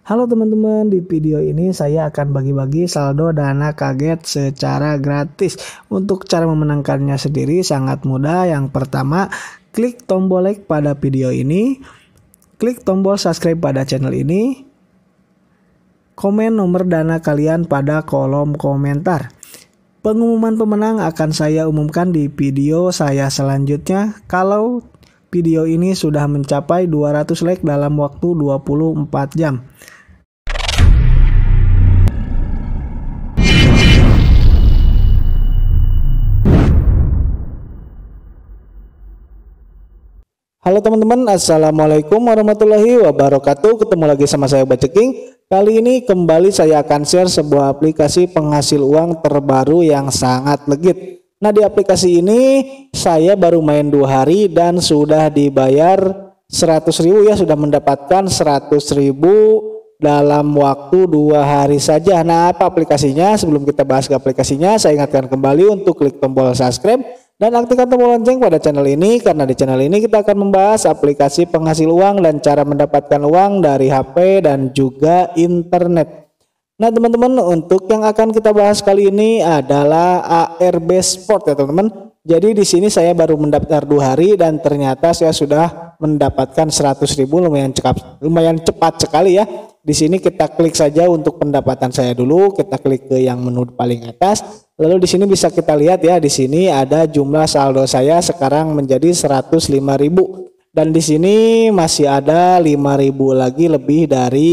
Halo teman-teman, di video ini saya akan bagi-bagi saldo dana kaget secara gratis. Untuk cara memenangkannya sendiri sangat mudah. Yang pertama, klik tombol like pada video ini, klik tombol subscribe pada channel ini, komen nomor dana kalian pada kolom komentar. Pengumuman pemenang akan saya umumkan di video saya selanjutnya kalau video ini sudah mencapai 200 like dalam waktu 24 jam. Halo teman-teman, assalamualaikum warahmatullahi wabarakatuh. Ketemu lagi sama saya Baceking. Kali ini kembali saya akan share sebuah aplikasi penghasil uang terbaru yang sangat legit. Nah, di aplikasi ini saya baru main 2 hari dan sudah dibayar 100.000 ya, sudah mendapatkan 100.000 dalam waktu 2 hari saja. Nah, apa aplikasinya? Sebelum kita bahas ke aplikasinya, saya ingatkan kembali untuk klik tombol subscribe dan aktifkan tombol lonceng pada channel ini, karena di channel ini kita akan membahas aplikasi penghasil uang dan cara mendapatkan uang dari HP dan juga internet. Nah teman-teman, untuk yang akan kita bahas kali ini adalah ARB Sport ya teman-teman. Jadi di sini saya baru mendaftar 2 hari dan ternyata saya sudah mendapatkan 100.000, lumayan cepat sekali ya. Di sini kita klik saja untuk pendapatan saya dulu, kita klik ke yang menu paling atas. Lalu di sini bisa kita lihat ya, di sini ada jumlah saldo saya sekarang menjadi 105.000 dan di sini masih ada 5.000 lagi lebih dari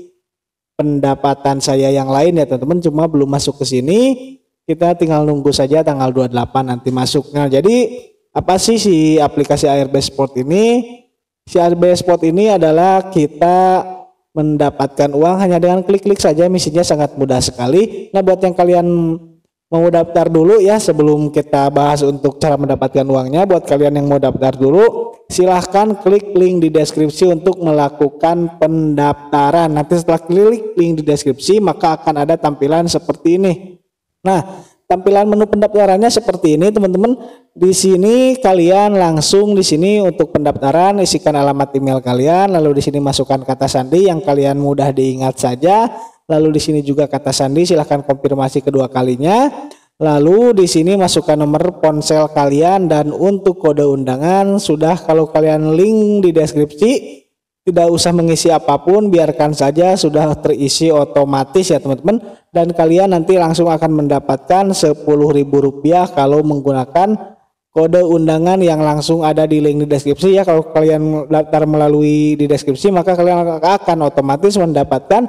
pendapatan saya yang lain ya teman-teman, cuma belum masuk ke sini. Kita tinggal nunggu saja tanggal 28 nanti masuknya. Jadi apa sih si aplikasi ARB Sport ini? Si ARB Sport ini adalah kita mendapatkan uang hanya dengan klik-klik saja, misinya sangat mudah sekali. Nah, buat yang kalian mau daftar dulu ya, sebelum kita bahas untuk cara mendapatkan uangnya, buat kalian yang mau daftar dulu, silahkan klik link di deskripsi untuk melakukan pendaftaran. Nanti setelah klik link di deskripsi, maka akan ada tampilan seperti ini. Nah, tampilan menu pendaftarannya seperti ini teman-teman. Di sini kalian langsung di sini untuk pendaftaran isikan alamat email kalian, lalu di sini masukkan kata sandi yang kalian mudah diingat saja. Lalu di sini juga kata sandi, silahkan konfirmasi kedua kalinya. Lalu di sini masukkan nomor ponsel kalian dan untuk kode undangan sudah, kalau kalian link di deskripsi tidak usah mengisi apapun, biarkan saja sudah terisi otomatis ya teman-teman. Dan kalian nanti langsung akan mendapatkan Rp10.000 kalau menggunakan kode undangan yang langsung ada di link di deskripsi ya. Kalau kalian daftar melalui di deskripsi, maka kalian akan otomatis mendapatkan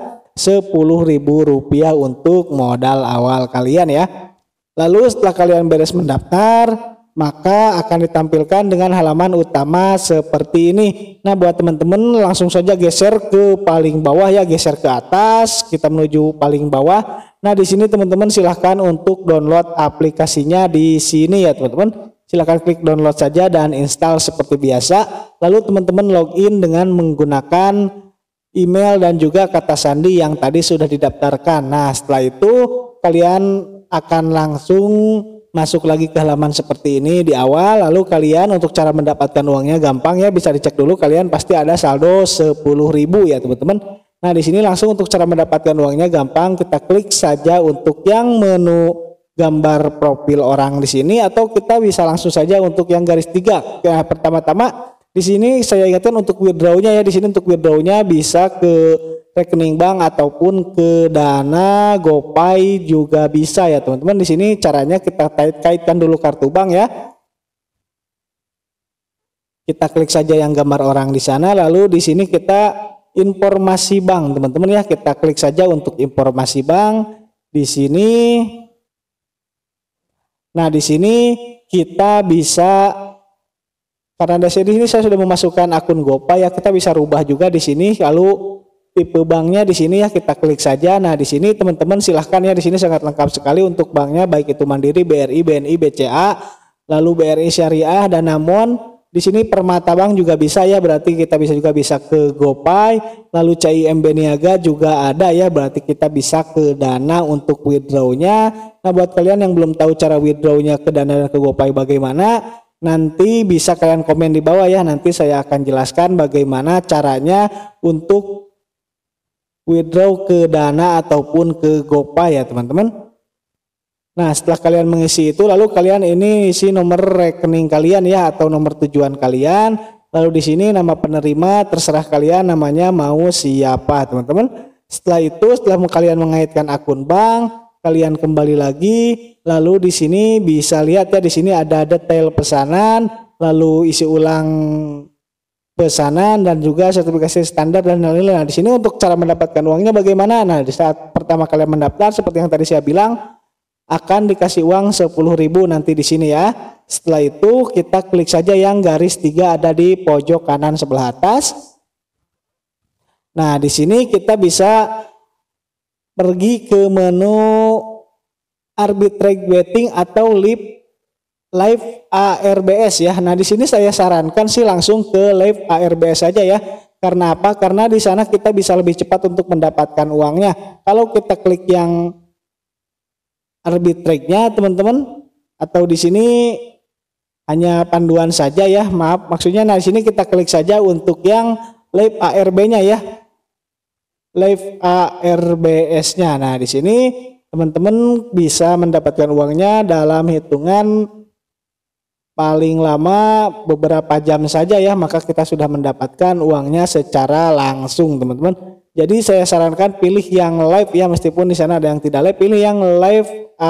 Rp10.000 untuk modal awal kalian ya. Lalu setelah kalian beres mendaftar, maka akan ditampilkan dengan halaman utama seperti ini. Nah, buat teman-teman langsung saja geser ke paling bawah ya, geser ke atas, kita menuju paling bawah. Nah, di sini teman-teman silahkan untuk download aplikasinya di sini ya teman-teman. Silahkan klik download saja dan install seperti biasa. Lalu teman-teman login dengan menggunakan email dan juga kata sandi yang tadi sudah didaftarkan. Nah, setelah itu kalian akan langsung masuk lagi ke halaman seperti ini di awal. Lalu kalian untuk cara mendapatkan uangnya gampang ya, bisa dicek dulu, kalian pasti ada saldo 10.000 ya teman-teman. Nah, di sini langsung untuk cara mendapatkan uangnya gampang, kita klik saja untuk yang menu gambar profil orang di sini, atau kita bisa langsung saja untuk yang garis 3. Nah, pertama-tama di sini saya ingatkan untuk withdrawnya ya, di sini untuk withdrawnya bisa ke rekening bank ataupun ke Dana, GoPay juga bisa ya teman-teman. Di sini caranya kita kaitkan dulu kartu bank ya. Kita klik saja yang gambar orang di sana, lalu di sini kita informasi bank teman-teman ya. Kita klik saja untuk informasi bank di sini. Nah, di sini kita bisa, karena di sini saya sudah memasukkan akun GoPay ya, kita bisa rubah juga di sini. Lalu tipe banknya di sini ya, kita klik saja. Nah, di sini teman-teman silahkan ya, di sini sangat lengkap sekali untuk banknya, baik itu Mandiri, BRI, BNI, BCA, lalu BRI Syariah dan Namon. Di sini Permata Bank juga bisa ya, berarti kita bisa ke GoPay. Lalu CIMB Niaga juga ada ya, berarti kita bisa ke Dana untuk withdrawnya. Nah, buat kalian yang belum tahu cara withdrawnya ke Dana dan ke GoPay bagaimana, nanti bisa kalian komen di bawah ya, nanti saya akan jelaskan bagaimana caranya untuk withdraw ke Dana ataupun ke GoPay ya teman-teman. Nah, setelah kalian mengisi itu, lalu kalian ini isi nomor rekening kalian ya, atau nomor tujuan kalian. Lalu di sini nama penerima terserah kalian namanya mau siapa teman-teman. Setelah itu, setelah kalian mengaitkan akun bank, kalian kembali lagi. Lalu di sini bisa lihat ya, di sini ada detail pesanan, lalu isi ulang pesanan dan juga sertifikasi standar dan lain-lain. Nah, di sini untuk cara mendapatkan uangnya bagaimana? Nah, di saat pertama kalian mendaftar seperti yang tadi saya bilang, akan dikasih uang 10.000 nanti di sini ya. Setelah itu kita klik saja yang garis 3 ada di pojok kanan sebelah atas. Nah, di sini kita bisa pergi ke menu arbitrage betting atau live ARBS ya. Nah, di sini saya sarankan sih langsung ke live ARBS saja ya. Karena apa? Karena di sana kita bisa lebih cepat untuk mendapatkan uangnya. Kalau kita klik yang arbitrage-nya teman-teman, atau di sini hanya panduan saja ya, maaf maksudnya. Nah, di sini kita klik saja untuk yang live ARB-nya ya, live ARBS-nya. Nah, di sini teman-teman bisa mendapatkan uangnya dalam hitungan paling lama beberapa jam saja ya, maka kita sudah mendapatkan uangnya secara langsung teman-teman. Jadi saya sarankan pilih yang live ya, meskipun di sana ada yang tidak live, pilih yang live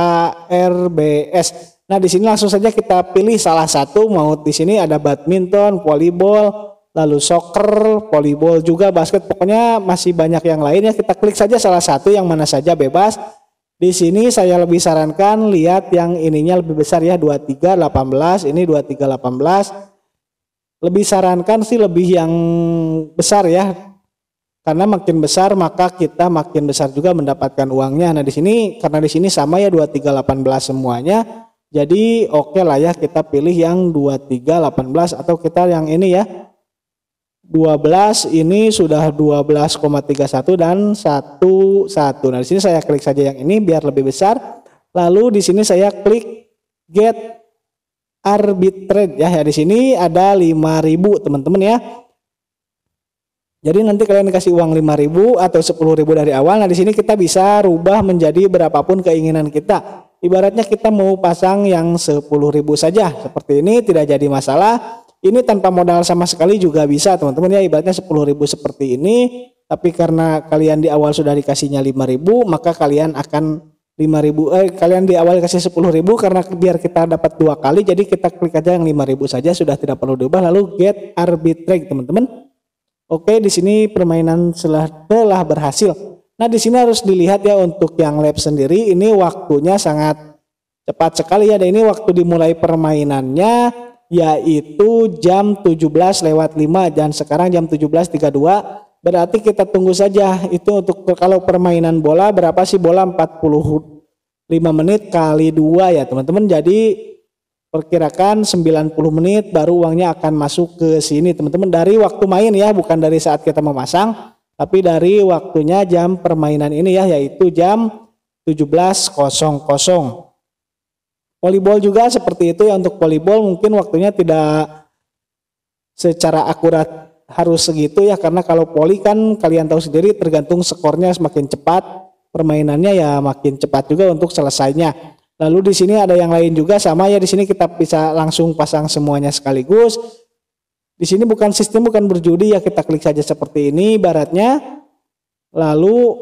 ARBS. Nah, di sini langsung saja kita pilih salah satu, mau di sini ada badminton, volleyball, lalu soccer, volleyball juga, basket, pokoknya masih banyak yang lain ya. Kita klik saja salah satu, yang mana saja bebas. Di sini saya lebih sarankan lihat yang ininya lebih besar ya, 2318, ini 2318. Lebih sarankan sih lebih yang besar ya. Karena makin besar maka kita makin besar juga mendapatkan uangnya. Nah, di sini karena di sini sama ya 2318 semuanya. Jadi oke lah ya, kita pilih yang 2318 atau kita yang ini ya. 12 ini sudah 12,31 dan 11. Nah, di sini saya klik saja yang ini biar lebih besar. Lalu di sini saya klik get arbitrage ya. Di sini ada 5.000 teman-teman ya. Jadi nanti kalian dikasih uang 5.000 atau 10.000 dari awal. Nah, di sini kita bisa rubah menjadi berapapun keinginan kita. Ibaratnya kita mau pasang yang 10.000 saja. Seperti ini tidak jadi masalah. Ini tanpa modal sama sekali juga bisa teman-teman ya. Ibaratnya 10.000 seperti ini. Tapi karena kalian di awal sudah dikasihnya 5.000, maka kalian akan 5.000 kalian di awal kasih 10.000 karena biar kita dapat 2 kali. Jadi kita klik aja yang 5.000 saja, sudah tidak perlu diubah. Lalu get arbitrage teman-teman. Oke, di sini permainan telah berhasil. Nah, di sini harus dilihat ya untuk yang lab sendiri ini waktunya sangat cepat sekali ya. Dan ini waktu dimulai permainannya yaitu jam 17:05 dan sekarang jam 17:32. Berarti kita tunggu saja itu untuk kalau permainan bola berapa sih bola 45 menit kali 2 ya teman-teman. Jadi perkirakan 90 menit baru uangnya akan masuk ke sini teman-teman, dari waktu main ya, bukan dari saat kita memasang, tapi dari waktunya jam permainan ini ya, yaitu jam 17:00. Volleyball juga seperti itu ya. Untuk volleyball mungkin waktunya tidak secara akurat harus segitu ya, karena kalau voli kan kalian tahu sendiri tergantung skornya, semakin cepat permainannya ya makin cepat juga untuk selesainya. Lalu di sini ada yang lain juga sama ya, di sini kita bisa langsung pasang semuanya sekaligus. Di sini bukan sistem bukan berjudi ya, kita klik saja seperti ini ibaratnya. Lalu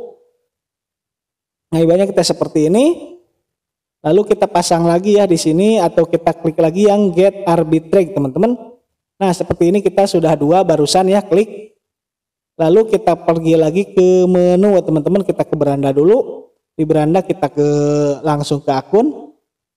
nah ibaratnya kita seperti ini. Lalu kita pasang lagi ya di sini atau kita klik lagi yang get arbitrage teman-teman. Nah, seperti ini kita sudah 2 barusan ya, klik. Lalu kita pergi lagi ke menu teman-teman, kita ke beranda dulu. Di beranda kita langsung ke akun.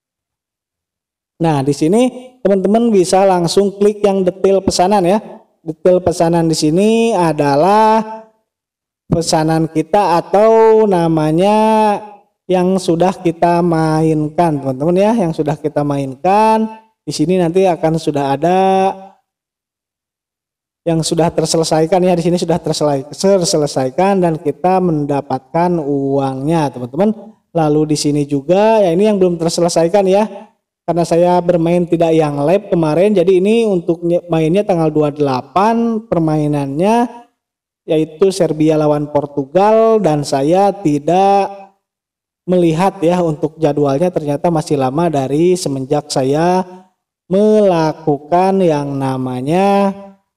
Nah, di sini teman-teman bisa langsung klik yang detail pesanan ya. Detail pesanan di sini adalah pesanan kita atau namanya yang sudah kita mainkan, teman-teman ya, yang sudah kita mainkan. Di sini nanti akan sudah ada yang sudah terselesaikan ya, di sini sudah terselesaikan dan kita mendapatkan uangnya teman-teman. Lalu di sini juga ya, ini yang belum terselesaikan ya, karena saya bermain tidak yang live kemarin, jadi ini untuk mainnya tanggal 28 permainannya yaitu Serbia lawan Portugal, dan saya tidak melihat ya untuk jadwalnya, ternyata masih lama dari semenjak saya melakukan yang namanya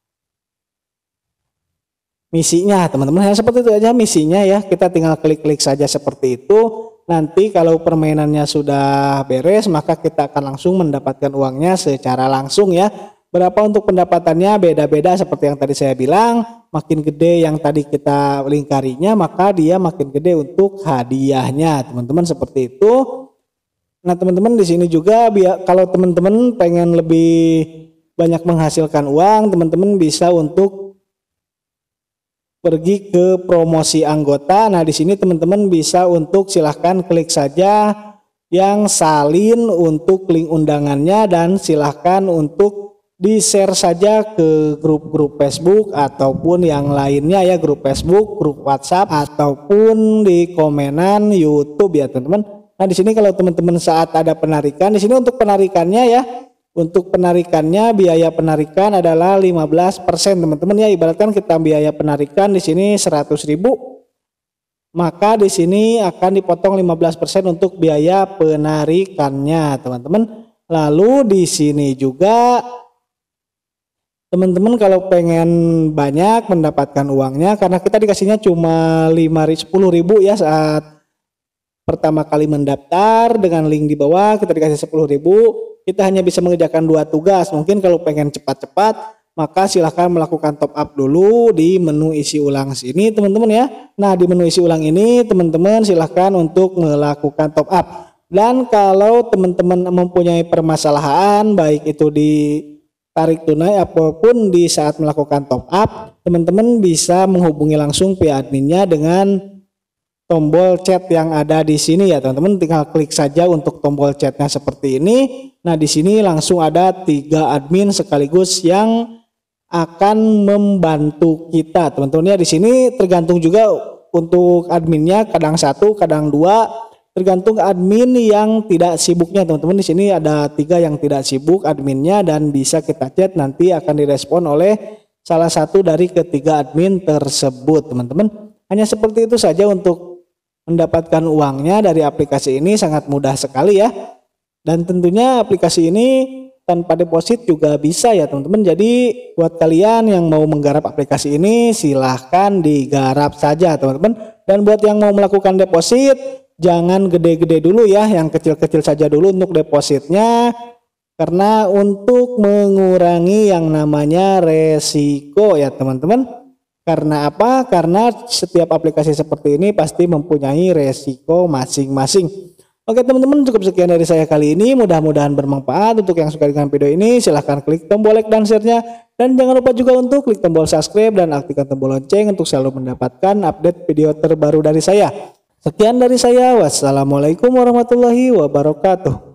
misinya teman-teman. Ya, seperti itu aja misinya ya, kita tinggal klik-klik saja seperti itu. Nanti kalau permainannya sudah beres maka kita akan langsung mendapatkan uangnya secara langsung ya. Berapa untuk pendapatannya beda-beda seperti yang tadi saya bilang, makin gede yang tadi kita lingkarinya maka dia makin gede untuk hadiahnya teman-teman, seperti itu. Nah teman-teman di sini juga kalau teman-teman pengen lebih banyak menghasilkan uang, teman-teman bisa untuk pergi ke promosi anggota. Nah di sini teman-teman bisa untuk silahkan klik saja yang salin untuk link undangannya, dan silahkan untuk di-share saja ke grup-grup Facebook ataupun yang lainnya ya, grup Facebook, grup WhatsApp, ataupun di komenan YouTube ya teman-teman. Nah di sini kalau teman-teman saat ada penarikan, di sini untuk penarikannya ya, untuk penarikannya biaya penarikan adalah 15% teman-teman ya. Ibaratkan kita biaya penarikan di sini 100.000, maka di sini akan dipotong 15% untuk biaya penarikannya teman-teman. Lalu di sini juga teman-teman kalau pengen banyak mendapatkan uangnya, karena kita dikasihnya cuma 10.000 ya saat pertama kali mendaftar, dengan link di bawah kita dikasih 10.000, kita hanya bisa mengerjakan 2 tugas. Mungkin kalau pengen cepat-cepat maka silahkan melakukan top up dulu di menu isi ulang sini teman-teman ya. Nah di menu isi ulang ini teman-teman silahkan untuk melakukan top up. Dan kalau teman-teman mempunyai permasalahan baik itu di tarik tunai apapun di saat melakukan top up, teman-teman bisa menghubungi langsung pihak adminnya dengan tombol chat yang ada di sini ya teman-teman. Tinggal klik saja untuk tombol chatnya seperti ini. Nah di sini langsung ada 3 admin sekaligus yang akan membantu kita teman-teman ya. Di sini tergantung juga untuk adminnya, kadang 1 kadang 2, tergantung admin yang tidak sibuknya teman-teman. Di sini ada 3 yang tidak sibuk adminnya, dan bisa kita chat, nanti akan direspon oleh salah satu dari ketiga admin tersebut teman-teman. Hanya seperti itu saja untuk mendapatkan uangnya dari aplikasi ini, sangat mudah sekali ya. Dan tentunya aplikasi ini tanpa deposit juga bisa ya teman-teman. Jadi buat kalian yang mau menggarap aplikasi ini silahkan digarap saja teman-teman. Dan buat yang mau melakukan deposit, jangan gede-gede dulu ya, yang kecil-kecil saja dulu untuk depositnya, karena untuk mengurangi yang namanya resiko ya teman-teman. Karena apa? Karena setiap aplikasi seperti ini pasti mempunyai resiko masing-masing. Oke teman-teman, cukup sekian dari saya kali ini, mudah-mudahan bermanfaat. Untuk yang suka dengan video ini silahkan klik tombol like dan share-nya, dan jangan lupa juga untuk klik tombol subscribe dan aktifkan tombol lonceng untuk selalu mendapatkan update video terbaru dari saya. Sekian dari saya, wassalamualaikum warahmatullahi wabarakatuh.